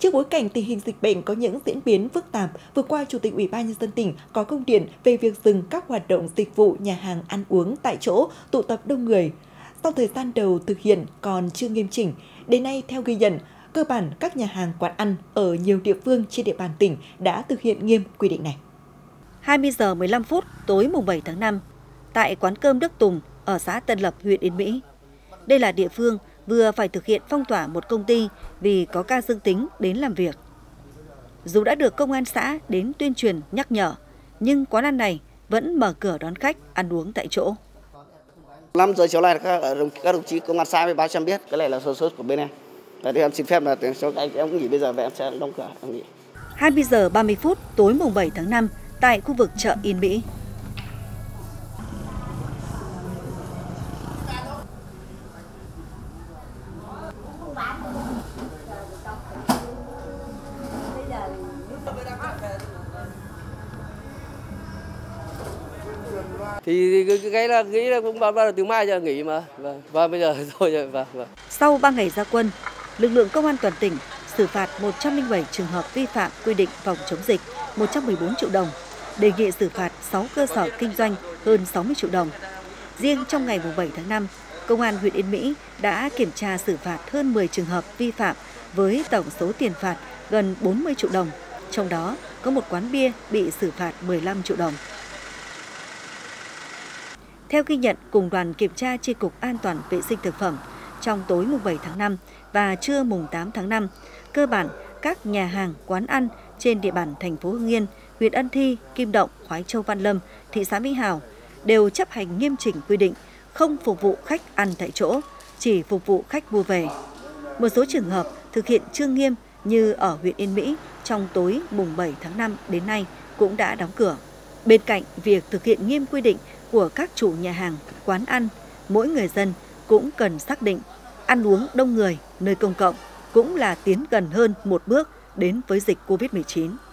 Trước bối cảnh tình hình dịch bệnh có những diễn biến phức tạp, vừa qua Chủ tịch Ủy ban Nhân dân tỉnh có công điện về việc dừng các hoạt động dịch vụ nhà hàng ăn uống tại chỗ, tụ tập đông người. Sau thời gian đầu thực hiện còn chưa nghiêm chỉnh, đến nay theo ghi nhận, cơ bản các nhà hàng quán ăn ở nhiều địa phương trên địa bàn tỉnh đã thực hiện nghiêm quy định này. 20 giờ 15 phút tối mùng 7 tháng 5, tại quán cơm Đức Tùng ở xã Tân Lập, huyện Yên Mỹ. Đây là địa phương vừa phải thực hiện phong tỏa một công ty vì có ca dương tính đến làm việc. Dù đã được công an xã đến tuyên truyền nhắc nhở, nhưng quán ăn này vẫn mở cửa đón khách ăn uống tại chỗ. 5 giờ chiều nay các đồng chí công an xã mới báo cho em biết cái này là sốt của bên em. Thì em xin phép là em cũng nghỉ bây giờ và em sẽ đóng cửa em nghỉ. 20 giờ 30 phút tối mùng 7 tháng 5 tại khu vực chợ Yên Mỹ. Thì cái là nghĩ là cũng bắt đầu từ mai giờ nghỉ mà và bây giờ thôi và. Sau 3 ngày ra quân, lực lượng công an toàn tỉnh xử phạt 107 trường hợp vi phạm quy định phòng chống dịch, 114 triệu đồng, đề nghị xử phạt 6 cơ sở kinh doanh hơn 60 triệu đồng. Riêng trong ngày 7 tháng 5, Công an huyện Yên Mỹ đã kiểm tra xử phạt hơn 10 trường hợp vi phạm với tổng số tiền phạt gần 40 triệu đồng, trong đó có một quán bia bị xử phạt 15 triệu đồng. Theo ghi nhận cùng đoàn kiểm tra Chi cục An toàn vệ sinh thực phẩm, trong tối mùng 7 tháng 5 và trưa mùng 8 tháng 5, cơ bản các nhà hàng, quán ăn trên địa bàn thành phố Hưng Yên, huyện Ân Thi, Kim Động, Khoái Châu, Văn Lâm, thị xã Mỹ Hào đều chấp hành nghiêm chỉnh quy định không phục vụ khách ăn tại chỗ, chỉ phục vụ khách mua về. Một số trường hợp thực hiện chưa nghiêm như ở huyện Yên Mỹ trong tối mùng 7 tháng 5 đến nay cũng đã đóng cửa. Bên cạnh việc thực hiện nghiêm quy định của các chủ nhà hàng, quán ăn, mỗi người dân cũng cần xác định ăn uống đông người nơi công cộng cũng là tiến gần hơn một bước đến với dịch Covid-19.